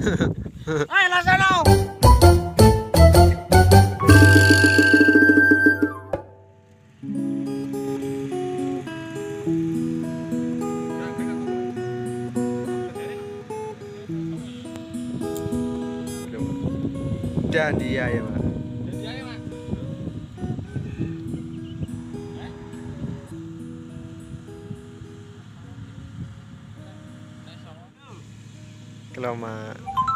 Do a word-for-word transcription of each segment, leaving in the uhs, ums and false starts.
Ayo laksana. Dan dia ya, Pak. Kalau Mak.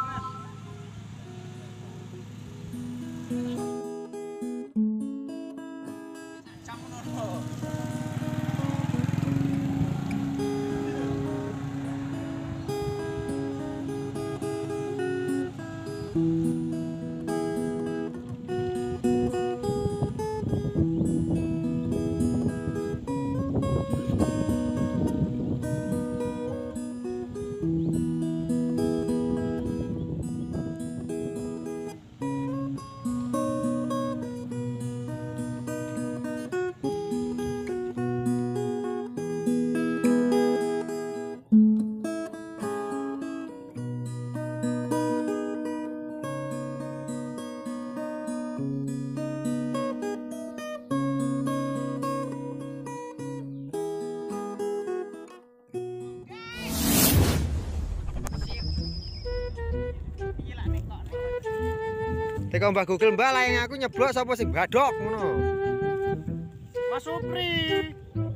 Teko Mbah Google, Mbah layang aku nyeblok sapa sing badok ngono. Mas Supri.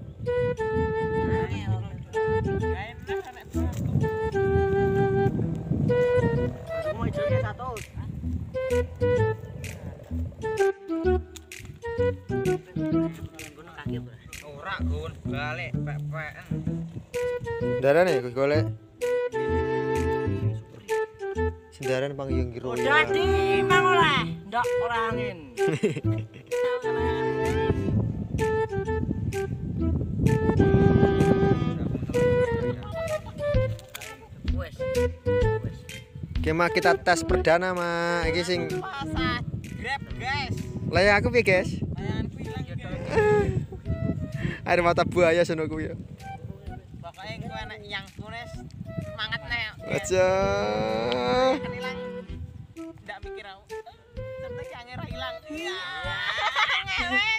Mau ijoke satu. Ora, Gun, balik pek-peken. Darane Gus golek. Sendaran pangyung kiro. Udah di mang oleh, ndak ora angin. Wes. Wes. Kema kita tes perdana, Mak. Iki sing Pasat Grab, guys. layang aku piye, guys? Layanganku ilang gitu. Air mata buaya sono kuwi ya. Pokoke engko enek yang kunes semangat nek. Aja. Kan ilang. Ndak mikir aku. Sampai anyar ilang. Iya. Ngewes.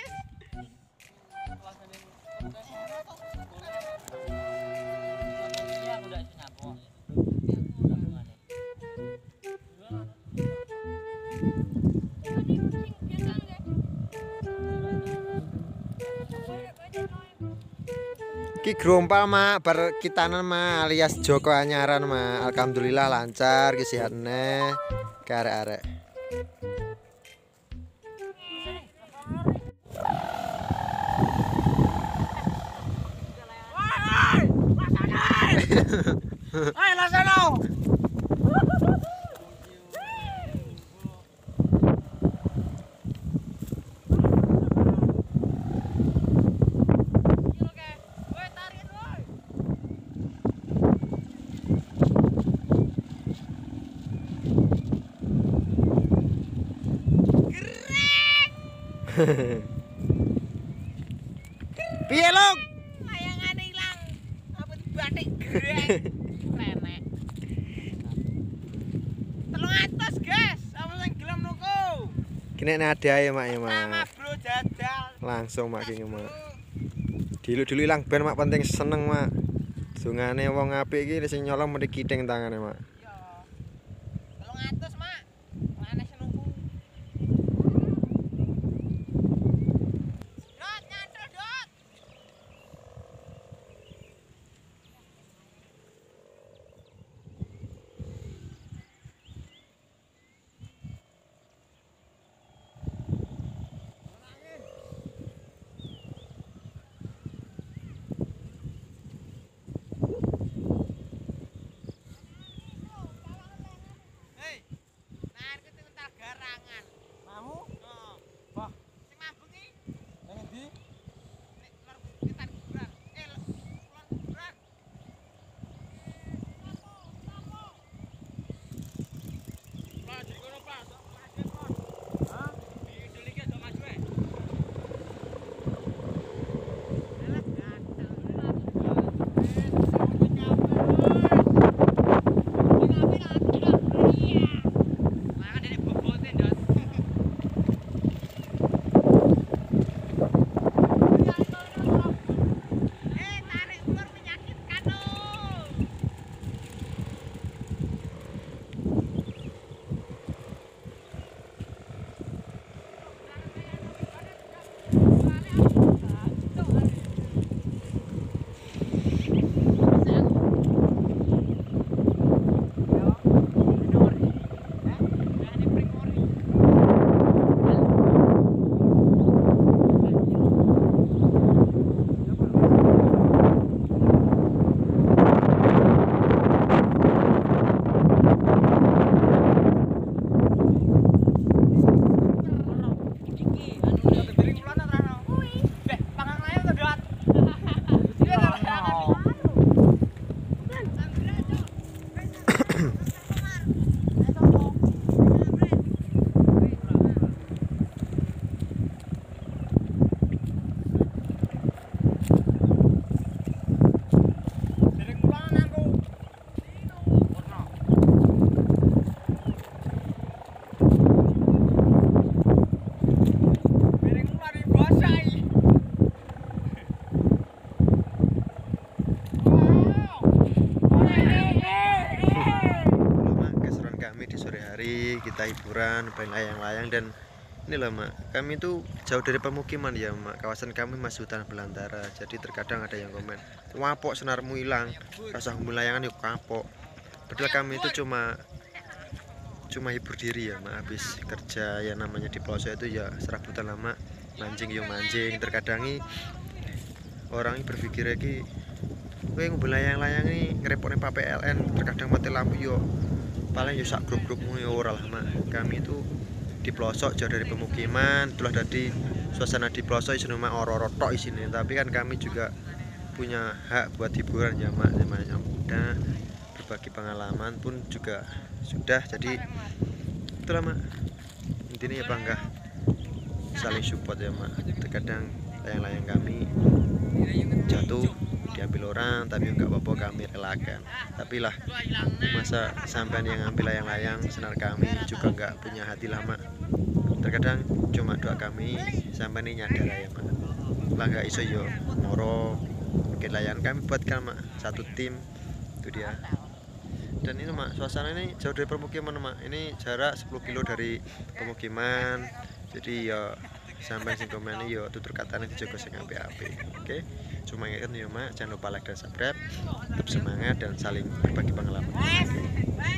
Ya udah nyapo. Ki grompal, Mak, bar kitanan, Mak, alias Joko anyaran, Mak. Alhamdulillah lancar ki sehatne ke arek-arek. Ayo laksana. Piye, Luk? Layangane ilang. Apa batik grek. Nenek. telung atus, guys. Apa sing gelem nuku? Kene ada ya, Mak, ya, Sama Mak. bro jadal. Langsung Mak ki, Mak. Dilu-dilu ilang ben, Mak, penting seneng, Mak. Dungane wong apik iki sing nyolong mesti kiting tangane, Mak. Iya. telung atus, Mak. Mana sing nuku? Dot, nyantol, Dot. kita hiburan, main layang-layang. Dan ini loh mak, kami itu jauh dari pemukiman ya mak, kawasan kami masih hutan belantara. Jadi terkadang ada yang komen, wapok senarmu hilang, rasa humbu layangan yuk kapok. Padahal kami itu cuma cuma hibur diri ya mak, habis kerja ya namanya di pelosok itu ya serabutan lama, mancing yuk mancing. Terkadang ini orang ini berpikir lagi, gue humbu layang-layang ini ngerepotin Pak P L N, terkadang mati lampu yo paling yo sak grup-grupmu yo ora lah mak. Kami itu di pelosok jauh dari pemukiman, itulah tadi suasana di pelosok isinya mak oro-oro tok isine. Tapi kan kami juga punya hak buat hiburan ya mak, namanya muda, berbagi pengalaman pun juga sudah. Jadi itulah mak, intinya ya bangga saling support ya mak. Terkadang layang-layang kami jatuh diambil orang, tapi enggak apa-apa, kami relakan. Tapi lah masa sampean yang ngambil layang-layang senar kami juga enggak punya hati lama. Terkadang cuma doa kami sampai ini nyadar ya mak, lah nggak iso yo moro mungkin layangan kami buatkan mak satu tim itu dia. Dan ini mak, suasana ini jauh dari permukiman mak, ini jarak sepuluh kilo dari pemukiman. Jadi ya sampai sing komen yo tutur katanya dijogo sing apik-apik. Oke, cuma ingatkan yo mak, jangan lupa like dan subscribe, tetap semangat dan saling berbagi pengalaman. Oke.